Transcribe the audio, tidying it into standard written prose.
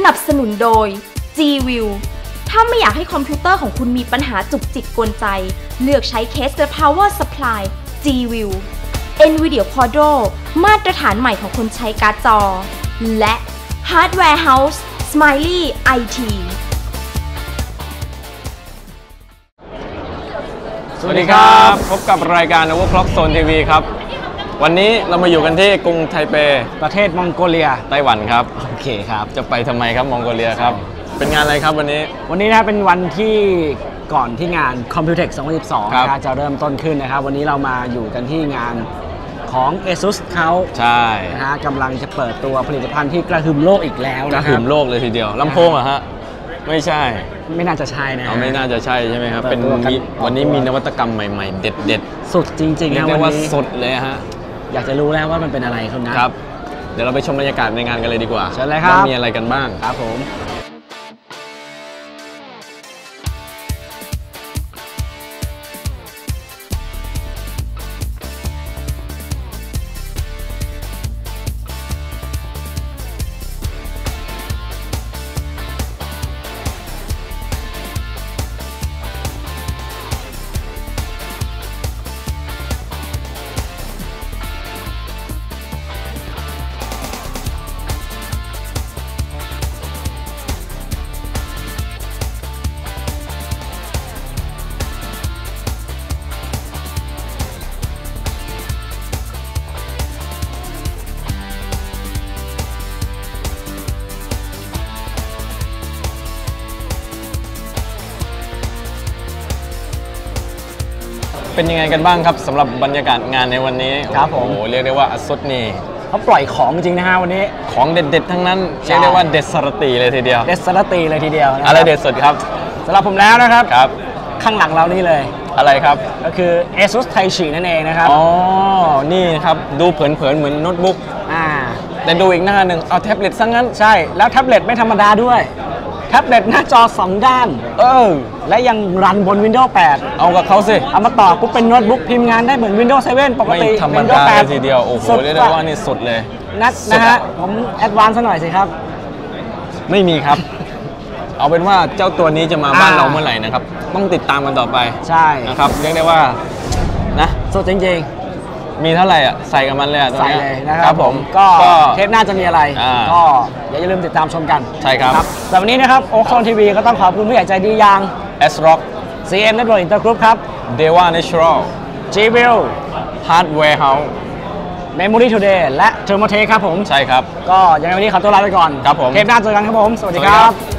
นับสนุนโดย G-View ถ้าไม่อยากให้คอมพิวเตอร์ของคุณมีปัญหาจุกจิกกวนใจเลือกใช้เคสและ Power Supply G-View NVIDIA Quadro มาตรฐานใหม่ของคนใช้การ์ดจอและ Hardware House Smiley IT สวัสดีครับพบกับรายการ Overclock Zone TV ครับวันนี้เรามาอยู่กันที่กรุงไทเปประเทศมองโกเลียไต้หวันครับโอเคครับจะไปทำไมครับมองโกเลียครับเป็นงานอะไรครับวันนี้นะเป็นวันที่ก่อนที่งาน Computex 2012นะครับจะเริ่มต้นขึ้นนะครับวันนี้เรามาอยู่กันที่งานของ ASUS เขาใช่นะฮะกำลังจะเปิดตัวผลิตภัณฑ์ที่กระหึ่มโลกอีกแล้วกระหึ่มโลกเลยทีเดียวลำโพงเหรอฮะไม่ใช่ไม่น่าจะใช่นะไม่น่าจะใช่ใช่ไหมครับเป็นวันนี้มีนวัตกรรมใหม่ๆเด็ดๆสุดจริงๆนะวันนี้สุดเลยฮะอยากจะรู้แล้วว่ามันเป็นอะไรคุณนะครับเดี๋ยวเราไปชมบรรยากาศในงานกันเลยดีกว่าเชิญเลยครับว่ามีอะไรกันบ้างครับผมเป็นยังไงกันบ้างครับสำหรับบรรยากาศงานในวันนี้ครับผมเรียกได้ว่าASUSนี่เขาปล่อยของจริงนะฮะวันนี้ของเด็ดๆทั้งนั้นเรียกได้ว่าเด็ดสระตีเลยทีเดียวเด็ดสระตีเลยทีเดียวอะไรเด็ดสุดครับสำหรับผมแล้วนะครับครับข้างหลังเรานี่เลยอะไรครับก็คือ ASUS Taichi นั่นเองนะครับอ๋อนี่ครับดูเผินๆเหมือนโน้ตบุ๊กแต่ดูอีกหน้าหนึ่งเอาแท็บเล็ตซะงั้นใช่แล้วแท็บเล็ตไม่ธรรมดาด้วยแท็บเล็ตหน้าจอ2ด้านและยังรันบน Windows 8 เอากับเขาสิเอามาต่อปุ๊บเป็นโน้ตบุ๊กพิมพ์งานได้เหมือน Windows 7 ปกติไม่ธรรมดาเลยทีเดียวโอ้โหเรียกได้ว่านี่สุดเลยนะฮะผมแอดวานซ์ซะหน่อยสิครับไม่มีครับเอาเป็นว่าเจ้าตัวนี้จะมาบ้านเราเมื่อไหร่นะครับต้องติดตามกันต่อไปใช่นะครับเรียกได้ว่านะสุดจริงมีเท่าไหร่อ่ะใส่กับมันเลยใส่เลยนะครับผมก็เทปหน้าจะมีอะไรก็อย่าลืมติดตามชมกันใช่ครับแต่วันนี้นะครับโอคอนทีวีก็ต้องขอบคุณผู้ใหญ่ใจดีอย่าง ASRock CM Network Intergroup ครับ Deva Natural G-View Hardware House Memory Today และ Thermaltake ครับผมใช่ครับก็ยังไงวันนี้ขอตัวลาไปก่อนครับผมเทปหน้าเจอกันครับผมสวัสดีครับ